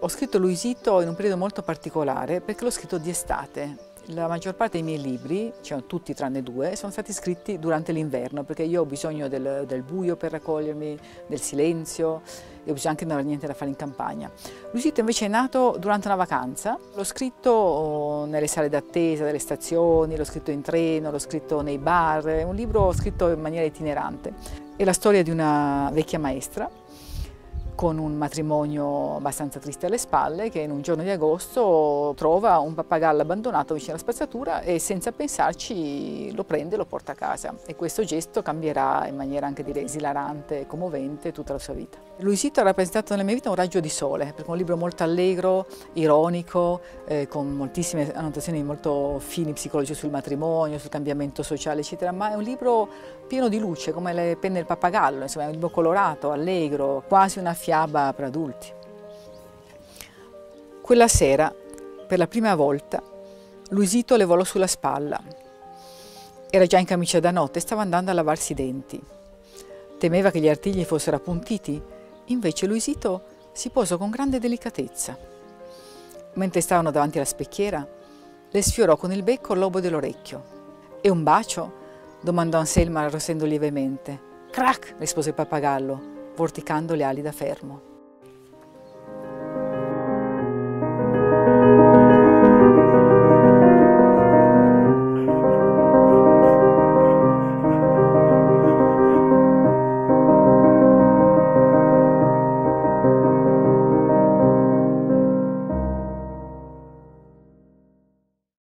Ho scritto Luisito in un periodo molto particolare perché l'ho scritto di estate. La maggior parte dei miei libri, cioè tutti tranne due, sono stati scritti durante l'inverno perché io ho bisogno del buio per raccogliermi, del silenzio e ho bisogno anche di non avere niente da fare in campagna. Luisito invece è nato durante una vacanza, l'ho scritto nelle sale d'attesa delle stazioni, l'ho scritto in treno, l'ho scritto nei bar, è un libro scritto in maniera itinerante. È la storia di una vecchia maestra con un matrimonio abbastanza triste alle spalle, che in un giorno di agosto trova un pappagallo abbandonato vicino alla spazzatura e senza pensarci lo prende e lo porta a casa. E questo gesto cambierà in maniera anche direi esilarante e commovente tutta la sua vita. Luisito ha rappresentato nella mia vita un raggio di sole, perché è un libro molto allegro, ironico, con moltissime annotazioni molto fini psicologiche sul matrimonio, sul cambiamento sociale, eccetera, ma è un libro pieno di luce, come le penne del pappagallo, insomma è un libro colorato, allegro, quasi una fiaba per adulti. Quella sera, per la prima volta, Luisito le volò sulla spalla. Era già in camicia da notte e stava andando a lavarsi i denti. Temeva che gli artigli fossero appuntiti, invece Luisito si posò con grande delicatezza. Mentre stavano davanti alla specchiera, le sfiorò con il becco il lobo dell'orecchio. E un bacio? Domandò Anselma arrossendo lievemente. Crac! Rispose il pappagallo, vorticando le ali da fermo.